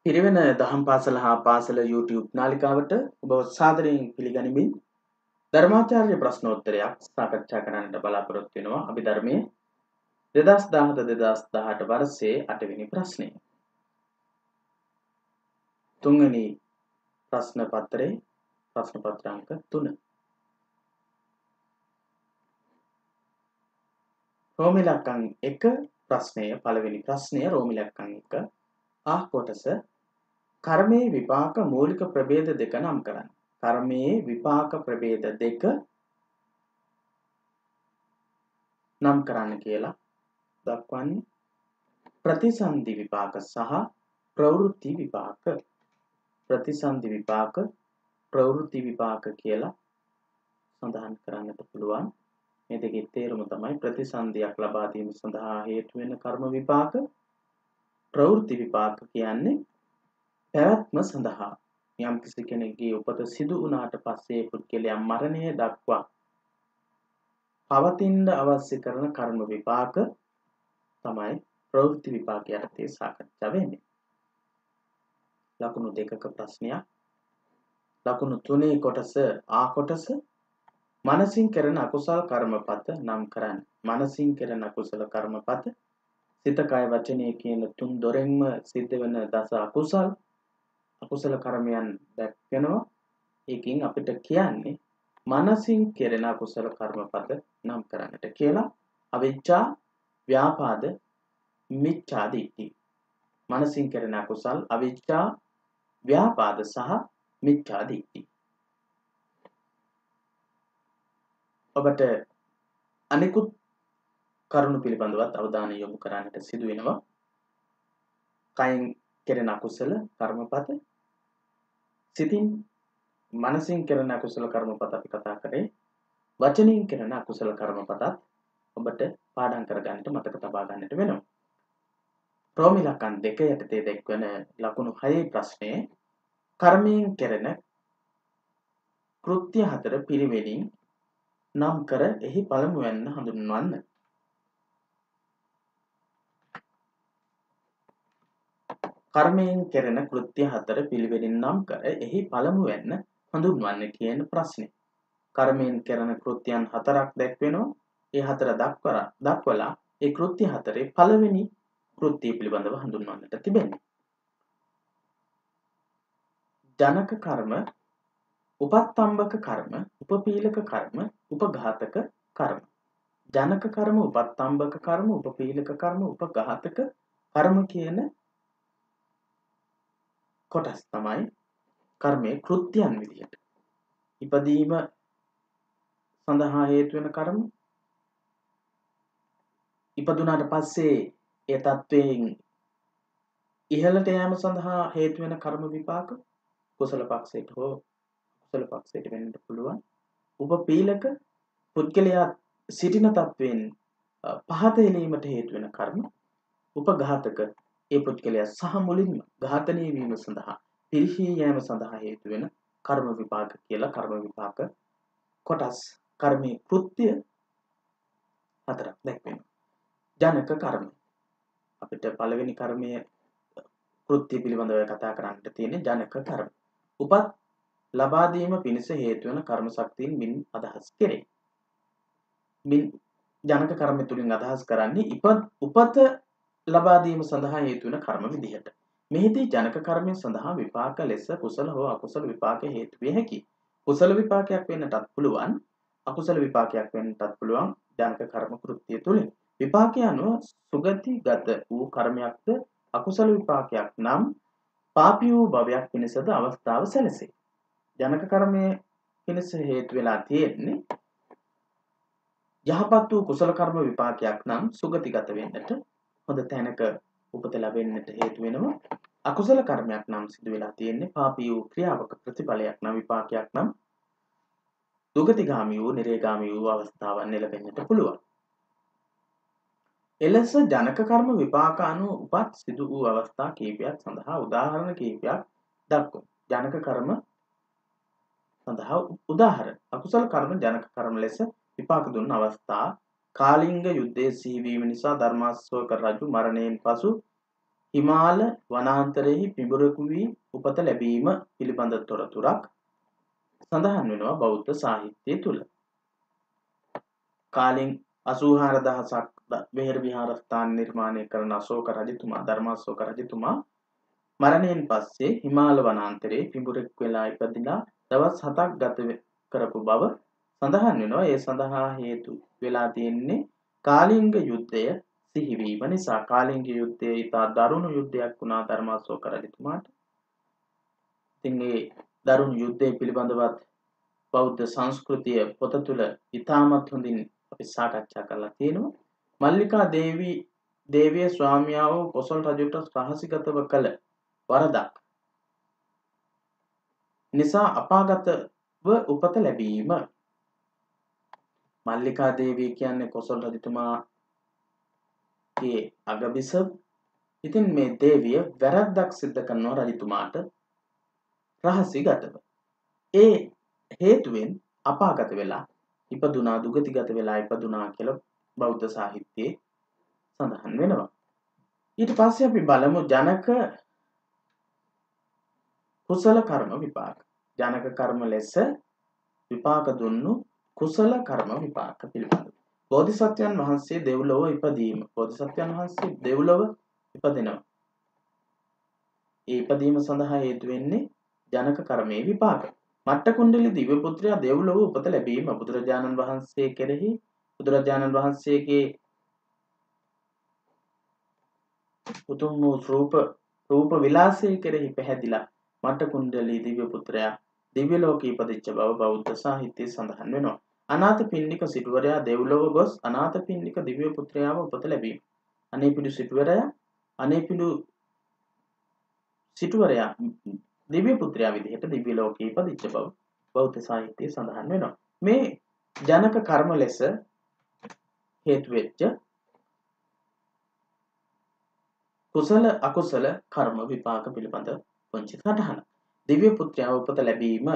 පිරිවෙන දහම් පාසල හා පාසල YouTube නාලිකාවට ඔබ සාදරයෙන් පිළිගනිමින් ධර්මාචාර්ය ප්‍රශ්නෝත්තරයක් සාකච්ඡා කරන්නට බලාපොරොත්තු වෙනවා. අභිධර්මයේ 2017-2018 වර්ෂයේ 8 වෙනි ප්‍රශ්නය. තුන්වෙනි ප්‍රශ්න පත්‍රයේ ප්‍රශ්න පත්‍ර අංක 3. රෝම ඉලක්කම් 1 ප්‍රශ්නය පළවෙනි ප්‍රශ්නය රෝම ඉලක්කම් 1 ආ කොටස කර්මයේ විපාක මූලික ප්‍රභේද දෙක නම් කරන්න. කර්මයේ විපාක ප්‍රභේද දෙක නම් කරන්න කියලා දක්වන්නේ ප්‍රතිසන්දි විපාක සහ ප්‍රවෘත්ති විපාක. ප්‍රතිසන්දි විපාක ප්‍රවෘත්ති විපාක කියලා සඳහන් කරන්නට පුළුවන්. මේ දෙකේ තේරුම තමයි ප්‍රතිසන්දියක් ලබා දීම සඳහා හේතු වෙන කර්ම විපාක. ප්‍රවෘත්ති විපාක කියන්නේ පැවැත්ම සඳහා යම් කිසි කෙනෙකුගේ උපත සිදු වුණාට පස්සේ පුද්ගලයා මරණය දක්වා පවතින්න අවශ්‍ය කරන කර්ම විපාක තමයි ප්‍රවෘත්ති විපාක යටතේ සාකච්ඡා වෙන්නේ. ලකුණු දෙකක ප්‍රශ්නයක්. ලකුණු 3 කොටස ආ කොටස මනසින් කරන අකුසල කර්මපත නම් කරන්න. මනසින් කරන අකුසල කර්මපත සිත කය වචනය කියන තුන් දොරෙන්ම සිද්ධ වෙන දස අකුසල කර්මයන් දැක්වෙනවා. ඒකින් අපිට කියන්නේ මනසින් කෙරෙන අකුසල කර්මපද නම් කරන්නට කියලා. අවිජ්ජා, ව්‍යාපාද, මිච්ඡා දිට්ඨි. මනසින් කෙරෙන අකුසල් අවිජ්ජා, ව්‍යාපාද සහ මිච්ඡා දිට්ඨි. ඔබට අනිකුත් කරුණු පිළිබඳවත් අවධානය යොමු කරන්නට සිදු වෙනවා. කයින් කෙරෙන අකුසල කර්මපත, සිතින් මනසින් කරන අකුසල කර්මපත අපි කතා කරේ. වචනින් කරන අකුසල කර්මපතත් ඔබට පාඩම් කරගන්නට මතක තබා ගන්නට වෙනවා. රෝම ඉලක්කම් 2 යටතේ දක්වන ලකුණු 6 ප්‍රශ්නයේ කර්මයෙන් කෙරෙන කෘත්‍ය 4 පිරිවෙනින් නම් කර එහි පළමුවැන්න හඳුන්වන්න. කර්මයෙන් කෙරෙන කෘත්‍ය 4 පිළිවෙලින් නම් කර එහි පළමුවැන්න හඳුන්වන්න කියන ප්‍රශ්නේ. කර්මයෙන් කරන කෘත්‍යයන් 4ක් දැක්වෙනවා. ඒ 4 දක්වලා ඒ කෘත්‍ය 4 පළවෙනි කෘත්‍ය පිළිබඳව හඳුන්වන්නට තිබෙනවා. ජනක කර්ම, උපත්තම්බක කර්ම, උපපීලක කර්ම, උපඝාතක කර්ම. ජනක කර්ම, උපත්තම්බක කර්ම, උපපීලක කර්ම, උපඝාතක කර්ම කියන කොටස් තමයි කර්මයේ කෘත්‍යයන් විදිහට. ඉපදීම සඳහා හේතු වෙන කර්ම, ඉපදුනාට පස්සේ ඒ තත්වයෙන් ඉහළට යෑම සඳහා හේතු වෙන කර්ම විපාක කුසල පක්ෂයට හෝ අකුසල පක්ෂයට වෙන්නත් පුළුවන්. උපපීලක පුද්ගලයා සිටින තත්වයෙන් පහත එළීමට හේතු වෙන කර්ම. උපඝාතක ඒ පුද්ගලයා සහ මුලින්ම ඝාතනය වීම සඳහා පිරිහී යෑම සඳහා හේතු වෙන කර්ම විපාක කියලා කර්ම විපාක කොටස් කර්මයේ කෘත්‍ය 4ක් දැක්වෙනවා. ජනක කර්ම අපිට පළවෙනි කර්මයේ කෘත්‍ය පිළිබඳව කතා කරන්නට තියෙන්නේ ජනක කර්ම. උපත් ලබා දීම පිණිස හේතු වන කර්ම ශක්තියින් මින් අදහස් කෙරේ. මින් ජනක කර්ම තුලින් අදහස් කරන්නේ උපත ලබා දීම සඳහා හේතු වන කර්ම විදිහට. මෙහිදී ජනක කර්මය සඳහා විපාක ලෙස කුසල හෝ අකුසල විපාක හේතු විය හැකියි. කුසල විපාකයක් වෙන්නටත් පුළුවන්, අකුසල විපාකයක් වෙන්නටත් පුළුවන් ජනක කර්ම කෘත්‍ය තුලින්. විපාකය අනුව සුගතිගත වූ කර්මයක්ද අකුසල විපාකයක් නම් පාපී වූ භවයක් පිණිසද අවස්ථාව සැලසේ. ජනක කර්මයේ පිණිස හේතු වෙලා තියෙන්නේ යහපත් වූ කුසල කර්ම විපාකයක් නම් සුගතිගත වෙන්නට හොඳ තැනක උපත ලැබෙන්නට හේතු වෙනවා. අකුසල කර්මයක් නම් සිදු වෙලා තියෙන්නේ පාපී වූ ක්‍රියාවක ප්‍රතිඵලයක් නම් විපාකයක් නම් දුගතිගාමී වූ නිරේගාමී වූ අවස්ථාවන් ලැබෙන්නට පුළුවන්. එලෙස ජනක කර්ම විපාක අනුව උපත් සිදු වූ අවස්ථා කීපයක් සඳහා උදාහරණ කීපයක් දක්වමු. ජනක කර්ම සඳහා උදාහරණ. අකුසල කර්ම ජනක කර්ම ලෙස විපාක දුන් අවස්ථා කාලිංග යුද්ධයේ සිහිවීම නිසා ධර්මාශෝක රජු මරණයෙන් පසු හිමාල වනාන්තරයෙහි පිඹුරෙකු වී උපත ලැබීම පිළිබඳ තොරතුරක් සඳහන් වෙනවා බෞද්ධ සාහිත්‍යය තුල. කාලෙන් 84000ක් වෙහෙර විහාරස්ථාන නිර්මාණය කරන අශෝක රජතුමා ධර්මාශෝක රජතුමා මරණයෙන් පස්සේ හිමාල වනාන්තරයේ පිඹුරෙක් වෙලා ඉපදිලා දවස් 7ක් ගත කරපු බව සඳහන් වෙනවා. ඒ සඳහා හේතු වෙලා තියෙන්නේ කාලිංග යුද්ධය සිහිවීම නිසා. කාලිංග යුද්ධය ඉතා දරුණු යුද්ධයක් වුණා ධර්මාශෝක රජතුමාට. ඉතින් මේ දරුණු යුද්ධය පිළිබඳවත් බෞද්ධ සංස්කෘතිය පොත තුළ ඉතාමත් හොඳින් අපි සාකච්ඡා කරලා තියෙනවා. මල්ලිකා දේවිය ස්වාමියා වූ කොසල් රජුට රහසිගතව කළ වරදක් නිසා අපාගතව උපත ලැබීම. මල්ලිකා දේවිය කියන්නේ කොසල් රජතුමාගේ අගබිසව. ඉතින් මේ දේවිය වැරද්දක් සිද්ධ කරනවා රජතුමාට රහසිගතව. ඒ හේතුවෙන් අපාගත වෙලා ඉපදුනා දුගතිගත වෙලා ඉපදුනා කියලා බෞද්ධ සාහිත්‍යයේ සඳහන් වෙනවා. ඊට පස්සේ අපි බලමු ජනක කුසල කර්ම විපාක. ජනක කර්ම ලෙස විපාක දුන්නු කුසල කර්ම විපාක පිළිබඳව. බෝධිසත්වයන් වහන්සේ දෙව්ලොව ඉපදීම. බෝධිසත්වයන් වහන්සේ දෙව්ලොව ඉපදිනවා. ඒ ඉපදීම සඳහා හේතු වෙන්නේ ජනක කර්මයේ විපාක. මට්ට කුණ්ඩලි දිව්‍ය පුත්‍රයා දෙව්ලොව උපත ලැබීම බුදුරජාණන් වහන්සේ කෙරෙහි බුදුරජාණන් වහන්සේගේ උතුම් වූ රූප විලාසය කෙරෙහි පැහැදිලා මට්ට කුණ්ඩලි දිව්‍ය පුත්‍රයා දිව්‍ය ලෝකේ ඉපදිච්ච බව බෞද්ධ සාහිත්‍යයේ සඳහන් වෙනවා. අනාථපිණ්ඩික සිටුවරයා දෙව්ලොව ගොස් අනාථපිණ්ඩික දිව්‍ය පුත්‍රයාව උපත ලැබීම. අනේපිඬු සිටුවරයා දිව්‍ය පුත්‍රයා විදිහට දිව්‍ය ලෝකේ ඉපදිච්ච බව බෞද්ධ සාහිත්‍යයේ සඳහන් වෙනවා. මේ ජනක කර්ම ලෙස හේතු වෙච්ච කුසල අකුසල කර්ම විපාක පිළිබඳ පොන්චි සටහන. දිව්‍ය පුත්‍රයා උපත ලැබීම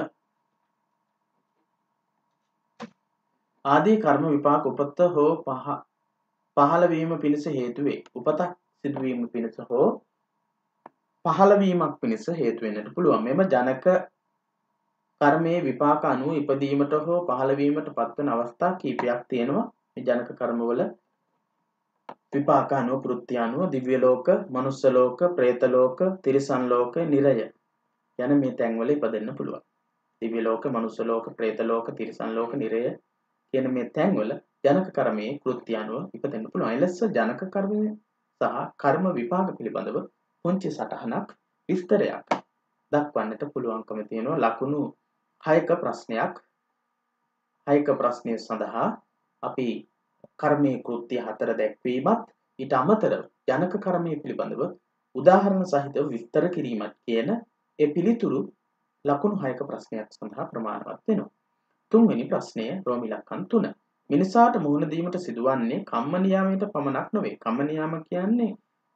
ආදී කර්ම විපාක උපත හෝ පහළ වීම පිණිස හේතු වේ. උපතක් සිදුවීම පිණිස හෝ පහළ වීමක් පිණිස හේතු වෙන්නට පුළුවන්. මෙම ජනක කර්මයේ විපාක අනුව ඉපදීමට හෝ පහළ වීමට පත්වන අවස්ථා කීපයක් තියෙනවා. මේ ජනක කර්මවල විපාක අනුව කෘත්‍ය අනුව දිව්‍ය ලෝක, මනුස්ස ලෝක, പ്രേත ලෝක, තිරිසන් ලෝක, නිරය යන මේ තැන්වල ඉපදෙන්න පුළුවන්. දිව්‍ය ලෝක, මනුස්ස ලෝක, പ്രേත ලෝක, තිරිසන් ලෝක, නිරය කියන මේ තැන්වල ජනක කර්මයේ කෘත්‍ය අනුව ඉපදෙන්න පුළුවන්. එලෙස ජනක කර්මය සහ කර්ම විපාක පිළිබඳව පුංචි සටහනක් විස්තරයක් දක්වන්නට පුළුවන්කම තියෙනවා. ලකුණු 6ක ප්‍රශ්නයක්. 6ක ප්‍රශ්නය සඳහා අපි කර්මයේ කෘත්‍ය 4 දැක්වීමත් ඊට අමතරව ජනක කර්මයේ පිළිබඳව උදාහරණ සහිතව විස්තර කිරීමත් කියන ඒ පිළිතුරු ලකුණු 6ක ප්‍රශ්නයක් සඳහා ප්‍රමාණවත් වෙනවා. 3 වෙනි ප්‍රශ්නය රෝමි ලක්කන් 3. මිනිසාට මුහුණ දීමට සිදුවන්නේ කම්ම නියාමයට පමණක් නොවේ. කම්ම නියාම කියන්නේ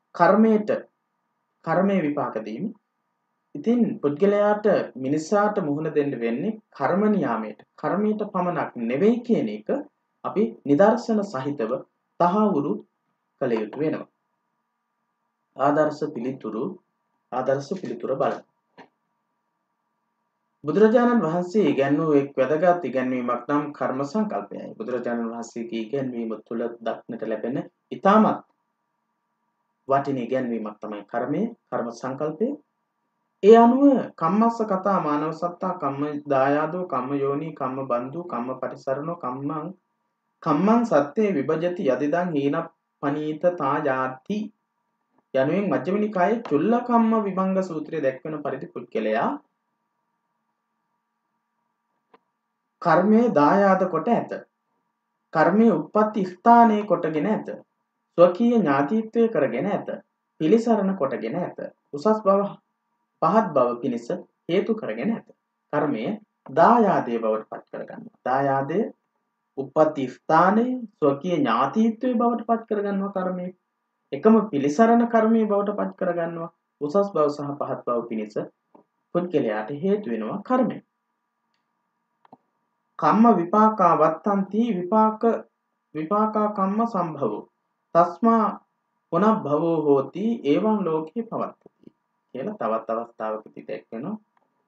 කර්මයේ විපාක දීම. ඉතින් පුද්ගලයාට මිනිසාට මුහුණ දෙන්න වෙන්නේ කර්ම නියාමයට. කර්මයට පමණක් නෙවෙයි කියන එක අපි නිදර්ශන සහිතව තහවුරු කළ යුතු වෙනවා. ආදර්ශ පිළිතුර බලන්න. බුදුරජාණන් වහන්සේ ඉගැන්වූ එක් වැදගත් ඉගැන්වීමක් නම් කර්ම සංකල්පයයි. බුදුරජාණන් වහන්සේගේ ඉගැන්වීම තුළ දක්නට ලැබෙන ඉතාමත් වටින ඉගැන්වීමක් තමයි කර්ම සංකල්පය. ඒ අනුව කම්මස්ස කතා මානව සත්තා කම්ම දායාදෝ කම්ම යෝනි කම්ම බන්දු කම්ම පටිසරණෝ කම්මං සත්‍යේ විභජති යදිදං හීන පනීත තායාති යනුවෙන් මජ්ක්‍ධිම නිකායේ චුල්ල කම්ම විභංග සූත්‍රයේ දැක්වෙන පරිදි පුද්ගලයා කර්මයේ දායාද කොට ඇත. කර්මයේ උප්පත්ති ස්ථානයේ කොටගෙන ඇත. ස්වකීය ඥාතිත්වය කරගෙන ඇත. පිළිසරණ කොටගෙන ඇත. උසස් බව පහත් බව පිණිස හේතු කරගෙන ඇත. කර්මය දායාදයේ බවට පත් කරගන්නවා. දායාදය උප්පත්ති ස්ථානයේ ස්වකීය ඥාතිත්වයේ බවට පත් කරගන්නවා. කර්මය එකම පිළිසරණ කර්මයේ බවට පත් කරගන්නවා. උසස් බව සහ පහත් බව පිණිස පුද්ගලයාට හේතු වෙනවා කර්මය. කම්ම විපාකා වත්තන්ති විපාකා කම්ම සම්භවෝ තස්මා පුනః භවෝ හෝති එවං ලෝකේ පවත්තති කියලා තවත් අවස්ථාවකදී දැක්වෙනවා.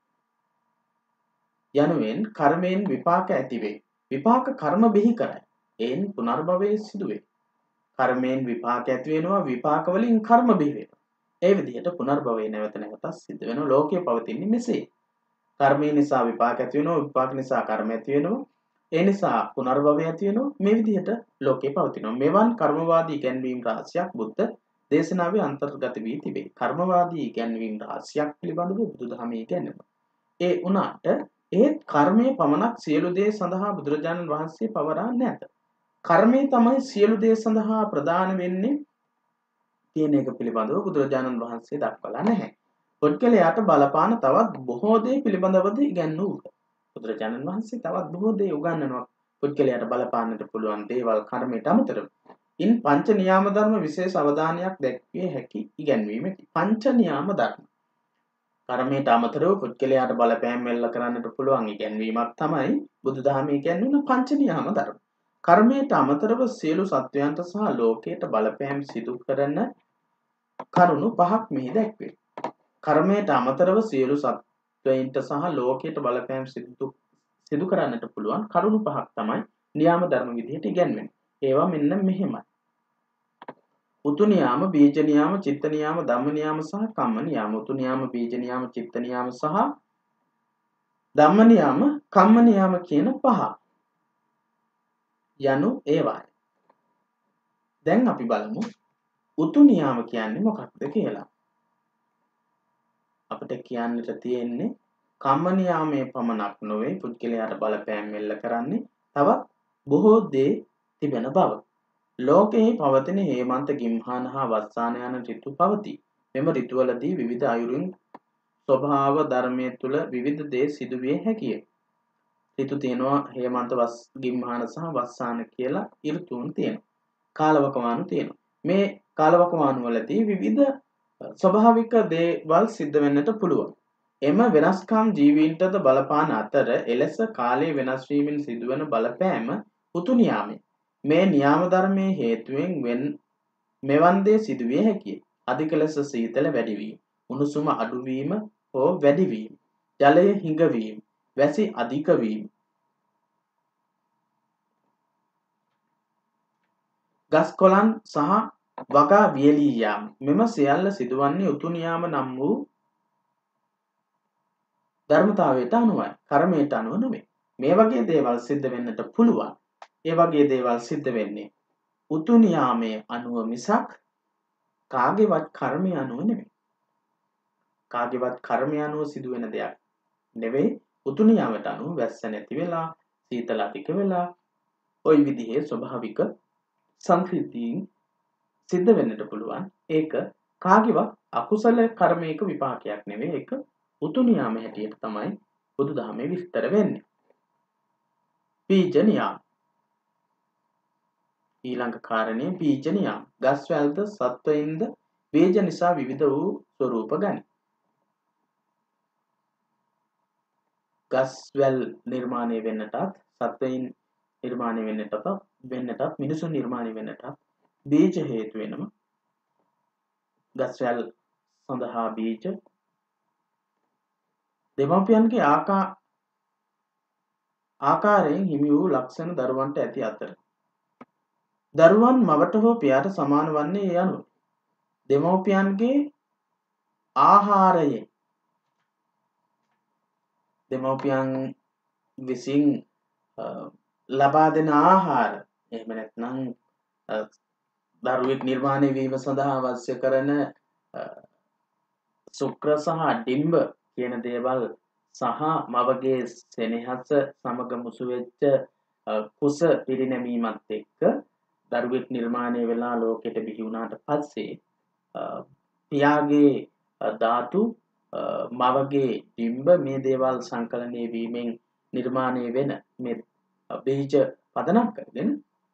යනුවෙන් කර්මයෙන් විපාක ඇති වේ. විපාක කර්ම බිහි කරයි. එයින් පුනර්භවයේ සිදු වේ. කර්මයෙන් විපාක ඇති වෙනවා, විපාක වලින් කර්ම බිහි වෙනවා. ඒ විදිහට පුනර්භවයේ නැවත නැවතත් සිද්ධ වෙනවා. ලෝකයේ පවතින්නේ මෙසේ. කර්මය නිසා විපාක ඇති වෙනවා, විපාක නිසා කර්ම ඇති වෙනවා. ඒ නිසා පුනර්භවය ඇති වෙනවා. මේ විදිහට ලෝකේ පවතිනවා. මෙවන් කර්මවාදී ඉගැන්වීම් රාශියක් බුද්ධ දේශනාවේ අන්තර්ගත වී තිබේ. කර්මවාදී ඉගැන්වීම් රාශියක් පිළිබඳව බුදුදහමේ ඉගැන්වෙනවා. ඒ උනාට ඒ කර්මයේ පමණක් සියලු දේ සඳහා බුදුරජාණන් වහන්සේ පවරා නැත. කර්මය තමයි සියලු දේ සඳහා ප්‍රදාන වෙන්නේ කියන එක පිළිබඳව බුදුරජාණන් වහන්සේ දක්වලා නැහැ. පුද්ගලයාට බලපාන තවත් බොහෝ දේ පිළිබඳවද ඉගැන්වුවා. බුදුරජාණන් වහන්සේ තවත් බොහෝ දේ උගන්වනවා. පුද්ගලයාට බලපාන්නට පුළුවන් දේවල් කර්මයට අමතරව. ඉන් පංච නියාම ධර්ම විශේෂ අවධානයක් දැක්විය හැකි ඉගැන්වීමකි. පංච නියාම ධර්ම. කර්මයට අමතරව පුද්ගලයාට බලපෑම් එල්ල කරන්නට පුළුවන් ඉගැන්වීමක් තමයි බුදුදහමේ ඉගැන්වෙන පංච නියාම ධර්ම. කර්මයට අමතරව සියලු සත්වයන්ට සහ ලෝකයට බලපෑම් සිදු කරන කරුණු පහක් මෙහි දැක්වේ. කර්මයට අමතරව සියලු සත්වයින්ට සහ ලෝකයට බලපෑම් සිදු කරන්නට පුළුවන් කරුණු පහක් තමයි නියාම ධර්ම විදිහට ඉගැන්වෙන්නේ. ඒවා මෙන්න මෙහෙමයි. උතු නියාම, බීජ නියාම, චිත්ත නියාම, ධම්ම නියාම සහ කම්ම නියාම. උතු නියාම, බීජ නියාම, චිත්ත නියාම සහ ධම්ම නියාම, කම්ම නියාම කියන පහ යනු ඒවායි. දැන් අපි බලමු උතු නියාම කියන්නේ මොකක්ද කියලා. අපිට කියන්නට තියෙන්නේ කම්ම නියාමයේ පමණක් නොවේ පුද්ගලයාට බලපෑම් එල්ල කරන්නේ තවත් බොහෝ දේ තිබෙන බව. ලෝකයේ පවතින හේමන්ත ගිම්හාන හා වස්සාන යන ඍතු පවතී. මෙම ඍතුවලදී විවිධ අයුරින් ස්වභාව ධර්මයේ තුල විවිධ දේ සිදුවිය හැකිය. ඍතු තියෙනවා හේමන්ත ගිම්හාන සහ වස්සාන කියලා ඍතුන් තියෙනවා. කාලවකවානු තියෙනවා. මේ කාලවකවානු වලදී විවිධ ස්වභාවික දේවල් සිද්ධ වෙන්නට පුළුවන්. එම වෙනස්කම් ජීවීන්ටද බලපාන අතර එලෙස කාලයේ වෙනස් වීමෙන් සිදුවන බලපෑම උතු නියාමය. මේ නියාම ධර්මයේ හේතුවෙන් මෙවන් දේ සිදුවිය හැකිය. අධික ලෙස සීතල වැඩි වීම, උණුසුම අඩු වීම හෝ වැඩි වීම, ජලය හිඟ වීම, වැසි අධික වීම, ගස් කොළන් සහ වගා වියලී යාම. මෙම සියල්ල සිදුවන්නේ උතු නියාම නම් වූ ධර්මතාවයට අනුවයි. කර්මයට අනුව නෙමෙයි. මේ වගේ දේවල් සිද්ධ වෙන්නට පුළුවන්. ඒ වගේ දේවල් සිද්ධ වෙන්නේ උතු නියාමයේ අනුව මිසක් කාගේවත් කර්මය අනුව නෙමෙයි. කාගේවත් කර්මය අනුව සිදුවෙන දෙයක් නෙවෙයි. උතු නියාමයට අනුව වැස්ස නැති වෙලා, සීතල අධික වෙලා, ওই විදිහේ ස්වභාවික සංකෘතීන් සිද්ධ වෙන්නට පුළුවන්. ඒක කාගේවත් අකුසල කර්මයක විපාකයක් නෙවෙයි. ඒක උතු නියාම හැටියට තමයි බුදුදහමේ විස්තර වෙන්නේ. බීජ නියාම. ඊළඟ කාරණේ බීජ නියාම. ගස්වැල්ද සත්වයින්ද බීජ නිසා විවිධ වූ ස්වરૂප ගනී. ගස්වැල් නිර්මාණය වෙන්නටත්, සත්වයින් නිර්මාණය වෙන්නටත්, මිනිසුන් නිර්මාණය වෙන්නටත් බීජ හේතු වෙනවා. ගස්වැල් සඳහා බීජ දෙමාපියන්ගේ ආකාරයෙන් හිමි වූ ලක්ෂණ දරුවන්ට ඇති අතර දරුවන් මවට හෝ පියාට සමාන වන්නේ ඒ අනුව. දෙමව්පියන්ගේ ආහාරයෙන් දෙමව්පියන් විසින් ලබා දෙන ආහාර එහෙම නැත්නම් දරුවෙක් නිර්මාණය වීම සඳහා අවශ්‍ය කරන ශුක්‍ර සහ ඩිම්බ කියන දේවල් සහ මවගේ සෙනෙහස සමග මුසු වෙච්ච කුස පිරිනැමීමත් එක්ක දරුවෙක් නිර්මාණය වෙලා ලෝකෙට බිහි වුණාට පස්සේ පියාගේ ධාතු මවගේ ඩිම්බ මේ දේවල් සංකලනය වීමෙන් නිර්මාණය වෙන මේ බීජ පදනම් කරගෙන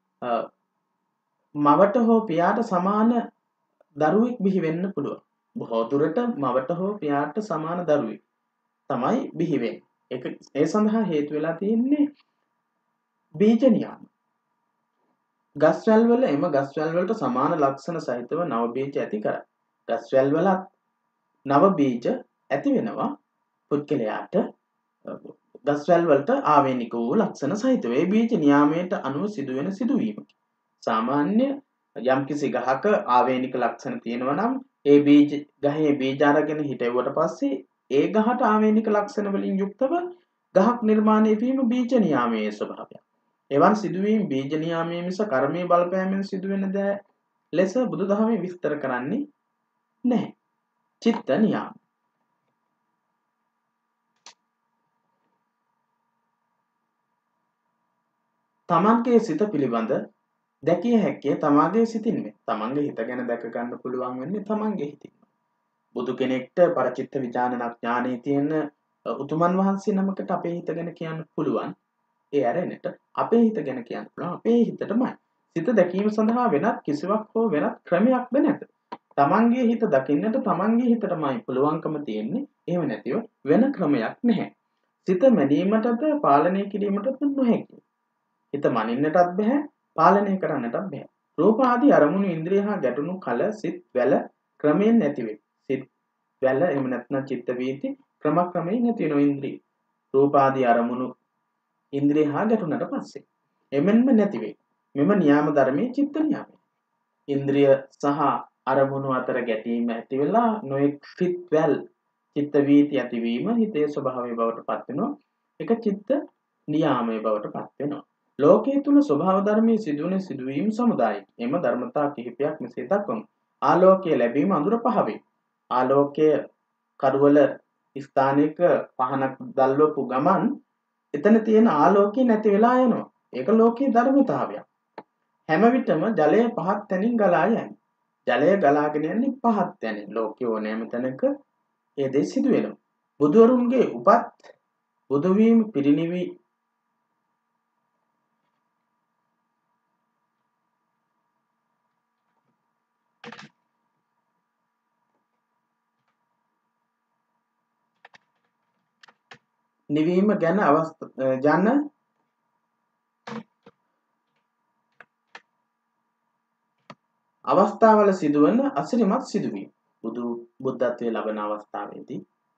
මවට හෝ පියාට සමාන දරුවෙක් බිහි වෙන්න පුළුවන්. බොහෝ දුරට මවට හෝ පියාට සමාන දරුවෙක් තමයි බිහි වෙන්නේ. ඒ සඳහා හේතු වෙලා තියෙන්නේ බීජ නියාම. ගස්වැල් වල එම ගස්වැල් වලට සමාන ලක්ෂණ සහිතව නව බීජ ඇති කරයි. ගස්වැල් වලත් නව බීජ ඇති වෙනවා පුද්ගලයාට ගස්වැල් වලට ආවේනික වූ ලක්ෂණ සහිතව. ඒ බීජ නියාමයට අනුව සිදුවෙන සිදුවීමකි. සාමාන්‍ය යම්කිසි ගහක ආවේනික ලක්ෂණ තියෙනවා නම් ඒ බීජ ගහේ බීජ අරගෙන හිටෙව්වට පස්සේ ඒ ගහට ආවේනික ලක්ෂණ වලින් යුක්තව ගහක් නිර්මාණය වීම බීජ නියාමයේ ස්වභාවය. එවන් සිදුවීම් බීජ නියාමයේ මිස කර්මයේ බලපෑමෙන් සිදුවෙන දෑ ලෙස බුදුදහමේ විස්තර කරන්නේ නැහැ. චිත්ත නියාම. තමන්ගේ සිත පිළිබඳ දැකිය හැක්කේ තමාගේ සිතින්මයි. තමන්ගේ හිත ගැන දැක ගන්න පුළුවන් වෙන්නේ තමන්ගේ හිතින්. බුදු කෙනෙක්ට පරචිත්ත විඥාන ඥානයේ තියෙන උතුමන් වහන්සේ නමකට අපේ හිත ගැන කියන්න පුළුවන්. ඒ ඇරෙන්නට අපේ හිත ගැන කියන්න පුළුවන් අපේ හිතටමයි. සිත දැකීම සඳහා වෙනත් කිසිවක් හෝ වෙනත් ක්‍රමයක්ද නැත. තමන්ගේ හිත දකින්නට තමන්ගේ හිතටමයි පුළුවන්කම තියෙන්නේ. එහෙම නැතිව වෙන ක්‍රමයක් නැහැ. සිත මැනීමටද පාලනය කිරීමටද නොහැකි. හිත මනින්නටත් බෑ පාලනය කරන්නටත් බෑ. රූප ආදී අරමුණු ඉන්ද්‍රිය හා ගැටුණු කල සිත් වැල ක්‍රමයෙන් නැති වේ. සිත් වැල එහෙම නැත්නම් චිත්ත වීති ක්‍රමයෙන් නැති වෙන ඉන්ද්‍රිය. රූප ආදී අරමුණු ඉන්ද්‍රිය හා ගැටුණට පස්සේ එමෙන්ම නැති වේ. මෙම න්‍යාම ධර්මයේ චිත්ත න්‍යාමය. ඉන්ද්‍රිය සහ අරමුණු අතර ගැටීම ඇති වෙලා නොඑක් සිත් වැල් චිත්ත වීති ඇතිවීම හිතේ ස්වභාවය බවට පත් වෙනවා. ඒක චිත්ත න්‍යාමයේ බවට පත් වෙනවා. ලෝකයේ තුල ස්වභාව ධර්මයේ සිදුවන සිදුවීම් සමුදායයි. එම ධර්මතා කිහිපයක් මෙසේ දක්වමු. ආලෝකයේ ලැබීම අඳුර පහ වේ. ආලෝකයේ කඩවල ස්ථානික පහනක් දැල්වපු ගමන් එතන තියෙන ආලෝකය නැති වෙලා යනවා. ඒක ලෝකයේ ධර්මතාවයක්. හැම විටම ජලය පහත් තැනින් ගලා යන්නේ. ජලය ගලාගෙන යන්නේ පහත් තැනින්. ලෝකයේ ඕනෑම තැනක ඒ දේ සිදු වෙනවා. බුදුවරුන්ගේ උපත් බුදු වීම පිරිනිවි නිවීම ගැන ජන අවස්ථාවල සිදුවන අසිරිමත් සිදුවීම්. බුද්ධත්වයේ ලබන අවස්ථාවේදී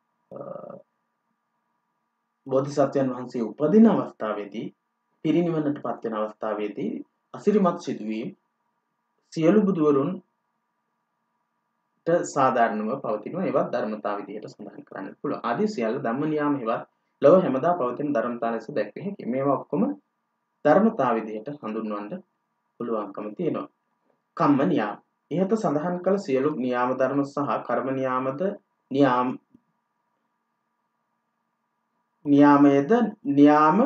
බෝධිසත්වයන් වහන්සේ උපදින අවස්ථාවේදී පිරිනිවනට පත් වෙන අවස්ථාවේදී අසිරිමත් සිදුවීම් සියලු බුදුවරුන්ට සාධාරණව පවතිනවා. ඒවත් ධර්මතාව විදිහට සඳහන් කරන්න පුළුවන්. ආදී සියල්ල ධම්ම නියාම හේවත් ලොව හැමදා පවතින ධර්මතා ලෙස දැක්විය හැකියි. මේවා ඔක්කොම ධර්මතා විදිහට හඳුන්වන්න පුළුවන්කම තියෙනවා. කම්ම නියාම. ඉහත සඳහන් කළ සියලු නියාම ධර්ම සහ කර්ම නියාමයේද නියාම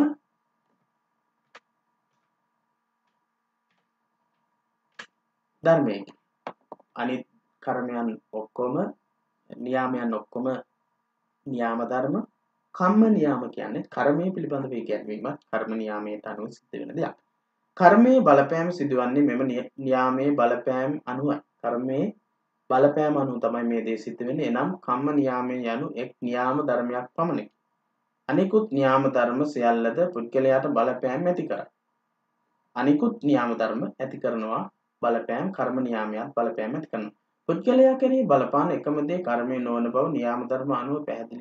ධර්මයකි. අනිත් කර්මයන් ඔක්කොම නියාමයන් ඔක්කොම නියාම ධර්ම. කම්ම නියාම කියන්නේ කර්මයේ පිළිබඳව ඉගැන්වීමක් කර්ම නියාමයට අනුව සිද්ධ වෙන දෙයක්. කර්මයේ බලපෑම සිදුවන්නේ මෙම නියාමයේ බලපෑම අනුවයි. කර්මයේ බලපෑම අනුව තමයි මේ දේ සිද්ධ වෙන්නේ. එනම් කම්ම නියාමය යනු එක් නියාම ධර්මයක් පමණයි. අනිකුත් නියාම ධර්ම සියල්ලද පුද්ගලයාට බලපෑම් ඇති කරයි. අනිකුත් නියාම ධර්ම ඇති කරනවා බලපෑම් කර්ම නියාමයක් බලපෑම් ඇති කරනවා. පුද්ගලයා කෙරෙහි බලපාන එකම දේ කර්මය නොවන බව නියාම ධර්ම අනුව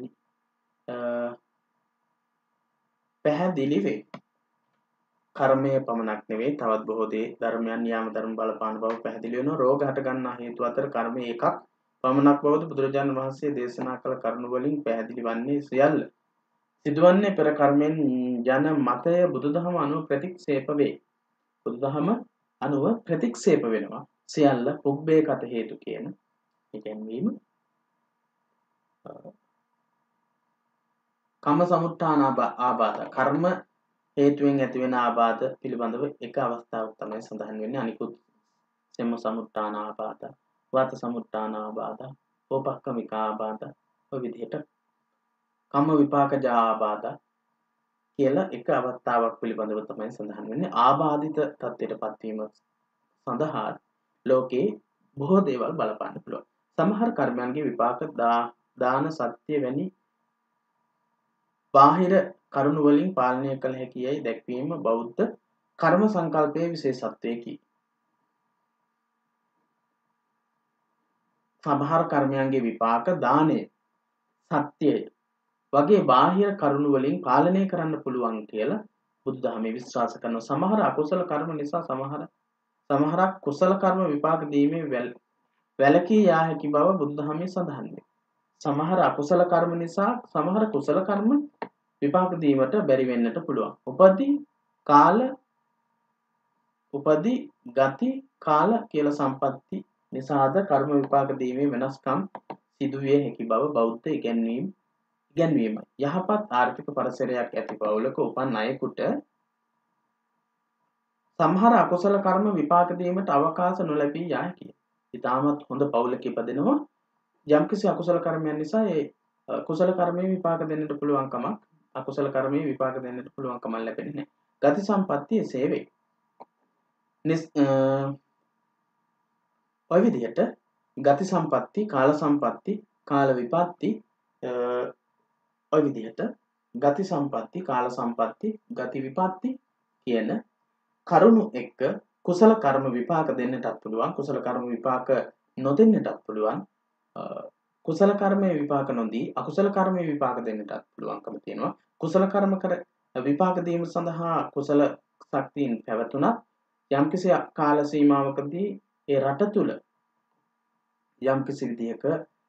පැහැදිලි වේ. කර්මය පමණක් නෙවෙයි තවත් බොහෝ දේ ධර්මයන් නියාම ධර්ම බලපාන බව පැහැදිලි වෙනවා. රෝග හට ගන්නා හේතු අතර කර්මය එකක් පමණක් බවද බුදුරජාණන් වහන්සේ දේශනා කළ කරුණු වලින් පැහැදිලි වන්නේ සියල්ල සිදුවන්නේ පෙර කර්මෙන් යන මතය බුදුදහම අනුව ප්‍රතික්ෂේප වේ. බුදුදහම අනුව ප්‍රතික්ෂේප වෙනවා. සියල්ල පුබ්බේ කත හේතු කියන ඉගැන්වීම කම්ම සමුත්ථාන ආබාධ කර්ම හේතුවෙන් ඇතිවෙන ආබාධ පිළිබඳව එක අවස්ථාවක් තමයි සඳහන් වෙන්නේ. අනිකුත් සෙම්ම සමුත්ථාන ආබාධ, වාත සමුත්ථාන ආබාධ, ඕපක්කමික ආබාධ ඔය විදිහට කම්ම විපාකජ ආබාධ කියලා එක අවස්ථාවක් පිළිබඳව තමයි සඳහන් වෙන්නේ. ආබාධිත තත්ත්වයටපත් වීම සඳහා ලෝකේ බොහෝ දේවල් බලපාන්න පුළුවන්. සමහර කර්මයන්ගේ විපාක දාන සත්‍ය වැනි බාහිර කරුණු වලින් පාලනය කළ හැකියයි දැක්වීම බෞද්ධ කර්ම සංකල්පයේ විශේෂත්වයකි. සමහර කර්මයන්ගේ විපාක දානය, සත්‍යය වගේ බාහිර කරුණු වලින් පාලනය කරන්න පුළුවන් කියලා බුදුදහමේ විශ්වාස කරනවා. සමහර අකුසල කර්ම නිසා සමහරක් කුසල කර්ම විපාක දීමේ වැළකී යා හැකි බව බුදුදහමේ සඳහන් වේ. සමහර අකුසල කර්ම නිසා සමහර කුසල කර්ම විපාක දීමට බැරි වෙන්නට පුළුවන්. උපදී ගති කාල කියලා සම්පatti නිසාද කර්ම විපාක දීමේ වෙනස්කම් සිදුවිය හැකි බව බෞද්ධ ඉගැන්වීමයි. යහපත් ආර්ථික පරිසරයක් ඇති පවුලක උපන් අයෙකුට සමහර අකුසල කර්ම විපාක දීමට අවකාශ නොලැබී යා හැකිය. ඉතාමත් හොඳ පවුලක ඉපදෙනවා යම්කිසි අකුසල කර්මයන් නිසා ඒ කුසල කර්මයේ විපාක දෙන්නට පුළුවන් කමක් අකුසල කර්මයේ විපාක දෙන්නට පුළුවන් කමක් ලැබෙන්නේ නැහැ. ගති සම්පත්තිය සේවේ. ඔය විදිහට ගති සම්පatti, කාල සම්පatti, කාල විපatti ඔය විදිහට ගති සම්පatti, කාල සම්පatti, ගති විපatti කියන කරුණු එක්ක කුසල කර්ම විපාක දෙන්නටත් පුළුවන්, කුසල කර්ම විපාක නොදෙන්නටත් පුළුවන්. කුසල කර්මයේ විපාක නොදී අකුසල කර්මයේ විපාක දෙන්නටත් පුළුවන්කම තියෙනවා. කුසල කර්ම විපාක දීම සඳහා කුසල ශක්තියින් පැවතුනත් යම්කිසි කාල සීමාවකදී ඒ රට තුල යම්කිසි විදිහක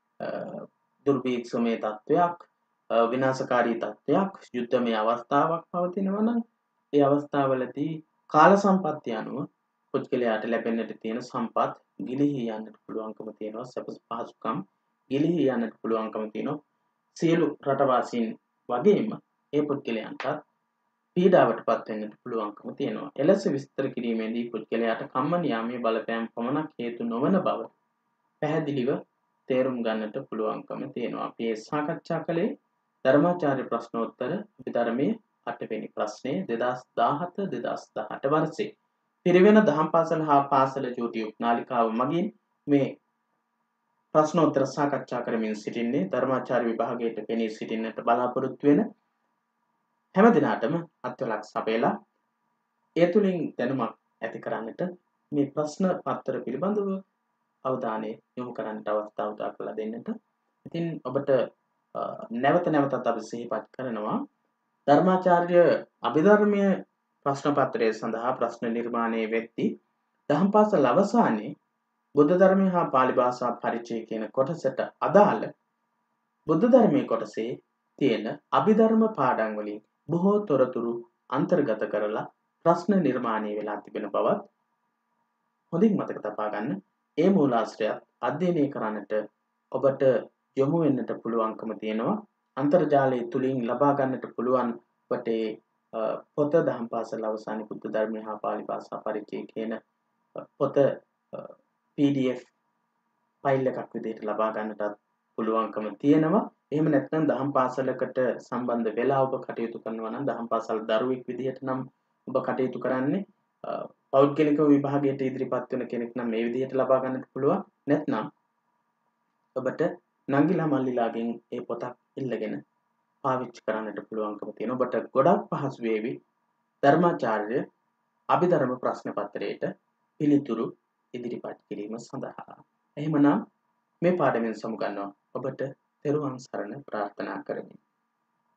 දුර්භීක්ෂමය තත්වයක්, විනාශකාරී තත්වයක්, යුද්ධමය අවස්ථාවක් පවතිනවා නම් ඒ අවස්ථාවලදී කාල සම්පත්තිය අනුව පුද්ගලයාට ලැබෙන්නට තියෙන සම්පත් ගිලිහී යන්නට පුළුවන්කම තියෙනවා. සැප පහසුකම් ගිලිහී යන්නට පුළුවන්කම තියෙනවා. සියලු රටවාසීන් වගේම ඒ පුද්ගලයන්ට පීඩාවටපත් වෙන්නට පුළුවන්කම තියෙනවා. එලෙස විස්තර කිරීමේදී පුද්ගලයාට කම්ම නියාමයේ බලපෑම් පමණක් හේතු නොවන බව පැහැදිලිව තේරුම් ගන්නට පුළුවන්කම තියෙනවා. අපි ඒ සාකච්ඡා කළේ ධර්මාචාර්ය ප්‍රශ්නෝත්තර අභිධර්මයේ 8 වෙනි ප්‍රශ්නය 2017-2018 වර්ෂයේ පිරිවෙන දහම් පාසල හා පාසල YouTube නාලිකාව මගින් මේ ප්‍රශ්නෝත්තර සාකච්ඡා කරමින් සිටින්නේ ධර්මාචාර්ය විභාගයට පෙනී සිටින්නට බලාපොරොත්තු වෙන හැම දිනාටම අත්වලක් සපයලා ඒ තුලින් දැනුමක් ඇති කරන්නට මේ ප්‍රශ්න පත්‍ර පිළිබඳව අවධානය යොමු කරන්නට අවස්ථාව උදා කරලා දෙන්නට. ඉතින් ඔබට නැවත නැවතත් අපි සිහිපත් කරනවා ධර්මාචාර්ය අභිධර්මයේ ප්‍රශ්න පත්‍රය සඳහා ප්‍රශ්න නිර්මාණය වෙද්දී දහම් පාසල අවසානයේ බුද්ධ ධර්මය හා පාලි භාෂා පරිචය කියන කොටසට අදාළ බුද්ධ ධර්මයේ කොටසේ තියෙන අභිධර්ම පාඩම් වලින් බොහෝ තොරතුරු අන්තර්ගත කරලා ප්‍රශ්න නිර්මාණය වෙලා තිබෙන බවත් හොඳින් මතක තබා ගන්න. ඒ මූලාශ්‍රයත් අධ්‍යයනය කරන්නට ඔබට යොමු වෙන්නට පුළුවන්කම තියෙනවා. අන්තර්ජාලය තුලින් ලබා ගන්නට පුළුවන් වටේ පොත දහම් පාසල අවසානයේ බුද්ධ ධර්මය හා පාලි භාෂා පරිචය කියන පොත PDF ෆයිල් එකක් විදිහට ලබා ගන්නටත් පුළුවන්කම තියෙනවා. එහෙම නැත්නම් දහම් පාසලකට සම්බන්ධ වෙලා ඔබ කටයුතු කරනවා නම් දහම් පාසල් දරුවෙක් විදිහට නම් ඔබ කටයුතු කරන්නේ පෞද්ගලික විභාගයට ඉදිරිපත් වෙන කෙනෙක් නම් මේ විදිහට ලබා ගන්නට පුළුවන්. නැත්නම් ඔබට නංගිලා මල්ලිලාගෙන් ඒ පොතක් ඉල්ලගෙන පාවිච්චි කරන්නට පුළුවන්කම තියෙනවා. ඔබට ගොඩක් පහසු වේවි ධර්මාචාර්ය අභිධර්ම ප්‍රශ්න පත්‍රයට පිළිතුරු ඉදිරිපත් කිරීම සඳහා. එහෙමනම් මේ පාඩමෙන් සමුගන්නවා. ඔබට තෙරුවන් සරණ ප්‍රාර්ථනා කරමි.